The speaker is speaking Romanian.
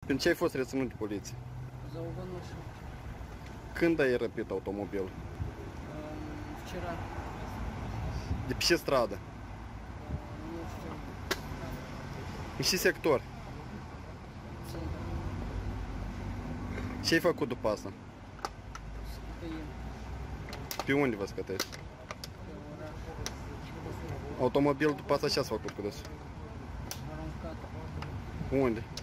Pentru ce ai fost reținut de poliție? За угоношу. Când ai răpit automobil? Вчера. De pe ce stradă? Nu știu. În ce sector? Центр. Ce ai făcut după asta? Scătăiem. Pe unde vă scătești? Pe oraș. Automobil după asta ce ați făcut cu dânsul? Aruncat. Unde?